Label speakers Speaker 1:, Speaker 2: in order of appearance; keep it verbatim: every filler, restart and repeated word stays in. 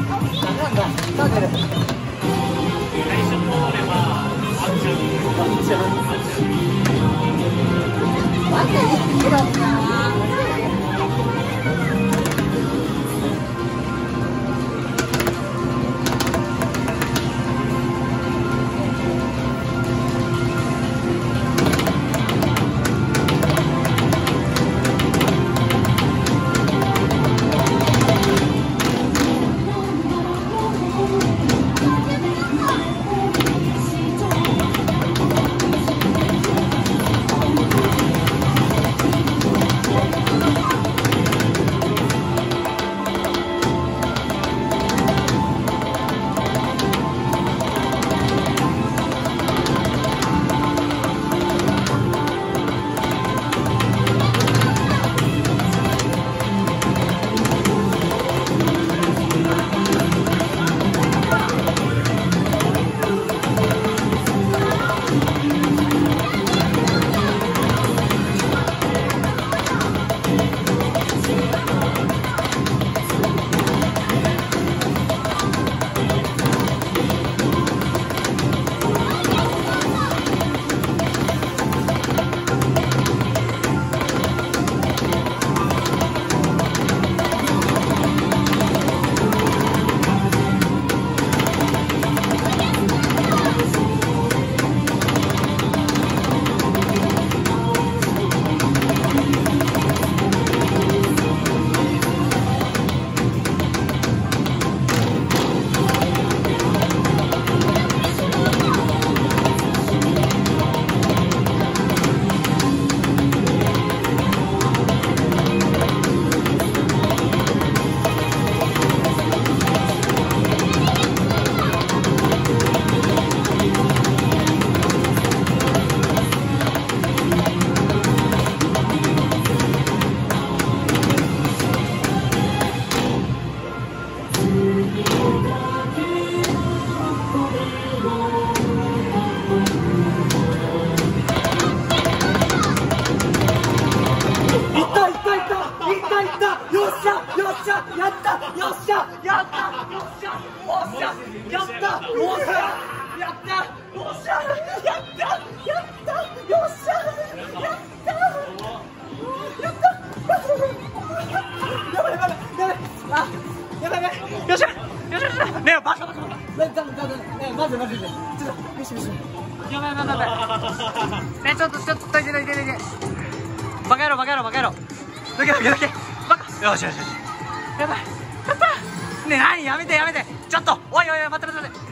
Speaker 1: なんだ、なんで。最初の方では、あっちゃん。あっちゃん。あっちゃん。あっちゃん。やった、よっしゃ、やった、よっしゃ、おっしゃ、やった、おっしゃ、やった、おっしゃ、やった、やった、よっしゃ、やった、やった、やばいやばいやばい、あ、やばいやばい、よっしゃ、よっしゃよっしゃ、ねえ、バカバカバカ、ねえ、マジマジで、ちょっと、よしよし、やばいやばいやばい、ねえ、ちょっと、ちょっと、どいてどいてどいて、バカ野郎バカ野郎バカ野郎、どけどけどけ、バカ、よしよしよし。やばい、やった。ねえ、何やめてやめて、ちょっと、おいおいおい、待って待って待って。